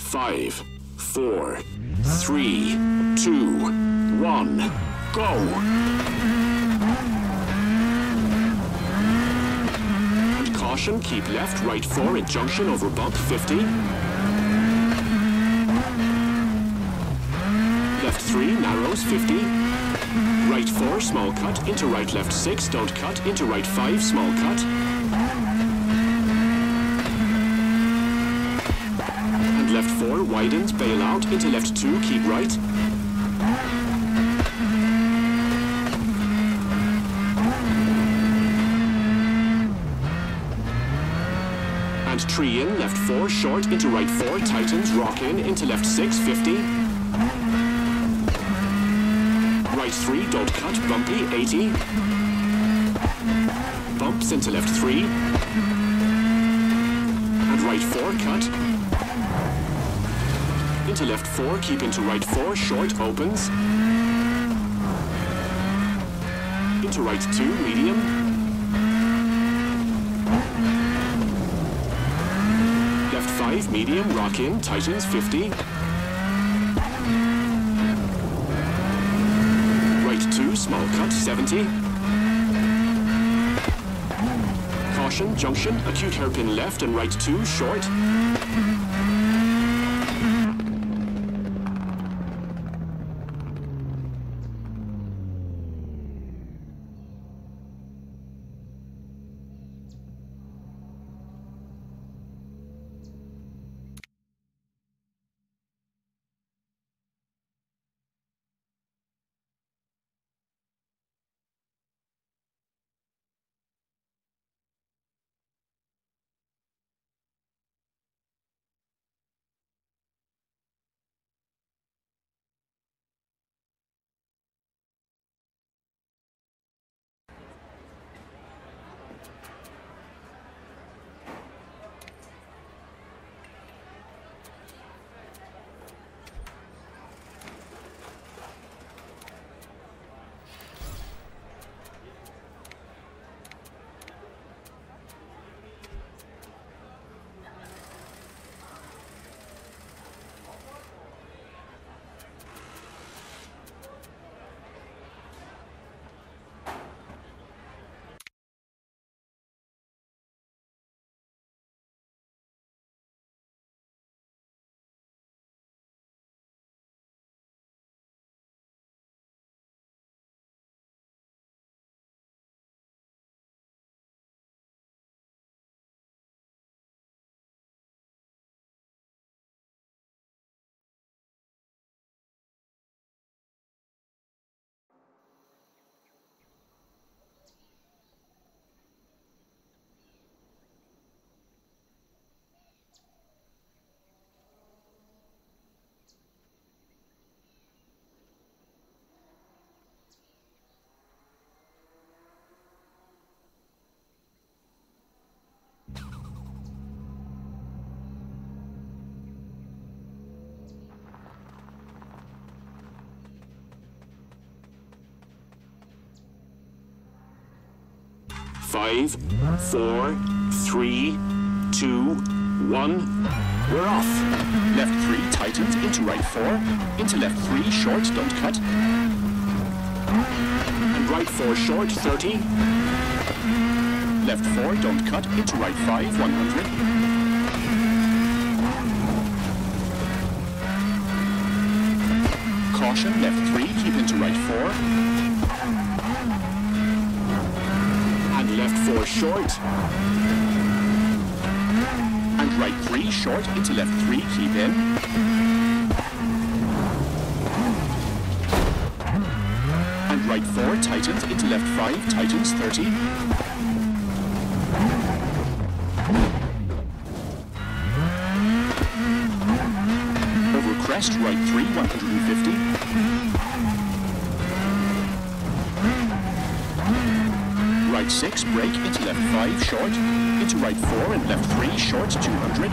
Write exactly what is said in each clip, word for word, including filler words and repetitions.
Five, four, three, two, one, go! And caution, keep left, right four at junction over bump fifty. Left three, narrows fifty. Right four, small cut, into right left six, don't cut, into right five, small cut. And left four, widens, bail out, into left two, keep right. And three in, left four, short, into right four, tightens, rock in, into left six, fifty. Right three, don't cut, bumpy, eighty. Bumps into left three. And right four, cut. Into left four, keep into right four, short, opens. Into right two, medium. Left five, medium, rock in, tightens, fifty. Two, small cut, seventy. Caution, junction, acute hairpin left and right two, short. Five, four, three, two, one. We're off. Left three, tightens, into right four. Into left three, short, don't cut. And right four, short, thirty. Left four, don't cut, into right five, one hundred. Caution, left three, keep into right four. Left four short. And right three short, into left three, keep in. And right four tightens, into left five, tightens, thirty. Over crest, right three, one hundred fifty. Right six, brake, into left five, short, into right four and left three, short, two hundred.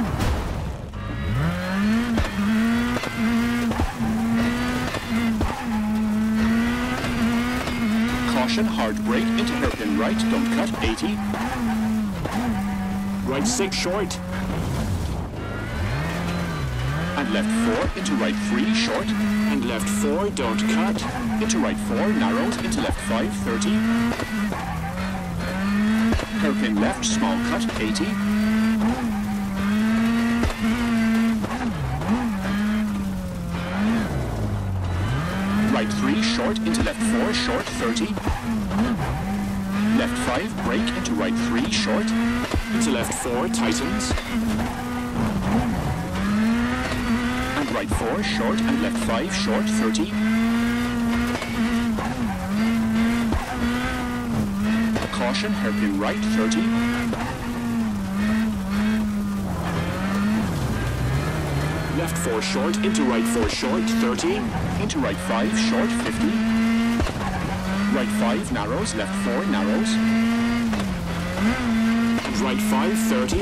Caution, hard brake, into hairpin right, don't cut, eighty. Right six, short. and left four, into right three, short, and left four, don't cut, into right four, narrows, into left five, thirty, hairpin left, small cut, eighty, right three, short, into left four, short, thirty, left five, brake, into right three, short, into left four, tightens, and right four, short, and left five, short, thirty, caution, hairpin right, thirty, left four, short, into right four, short, thirty, into right five, short, fifty, right five, narrows, left four, narrows, right five, thirty,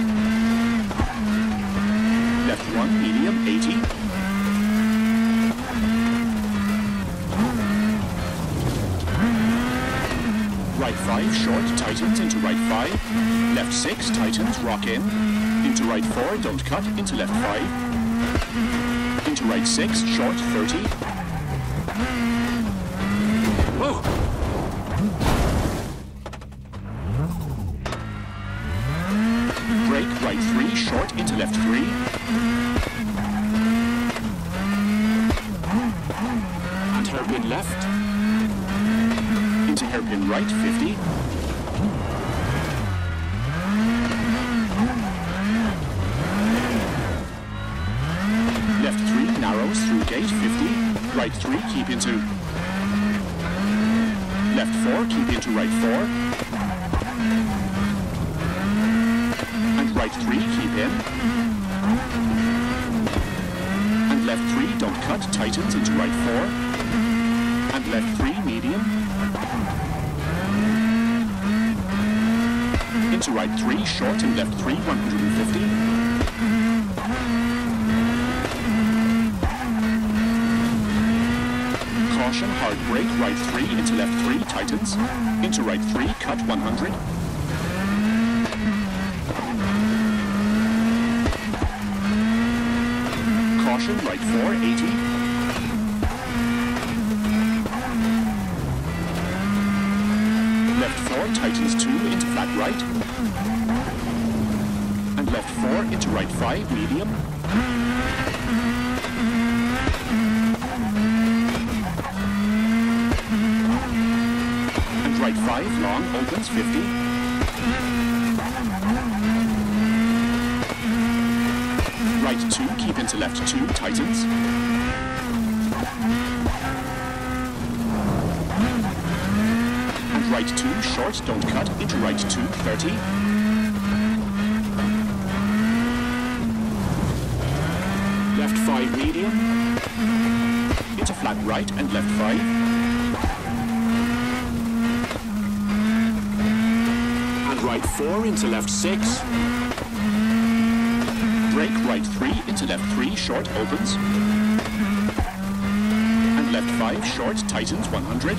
left one, medium, eighty, right five, short, tightens, into right five, left six, tightens, rock in, into right four, don't cut, into left five, into right six, short, thirty, whoa! Brake, right three, short, into left three, and hairpin left, into hairpin right, fifty, left three, narrows, through gate, fifty, right three, keep into, left four, keep into right four, and right three, keep in, and left three, don't cut, tightens, into right four, and left three, medium, into right three, short, and left three, one hundred fifty, caution, hard brake, right three, into left three, tightens, into right three, cut, one hundred, caution, right four, eighty, left four, tightens two, into flat right, and left four, into right five, medium, and right five, long, opens, fifty, right two, keep into left two, tightens, and right two, short, don't cut, into right two, thirty, left five, medium, into flat right, and left five, and right four, into left six, brake, right three, into left three, short, opens, and left five, short, tightens, one hundred,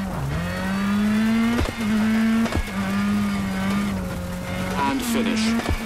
and finish.